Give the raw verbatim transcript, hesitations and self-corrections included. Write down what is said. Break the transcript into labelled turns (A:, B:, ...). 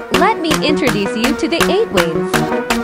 A: Let me introduce you to the eight wings.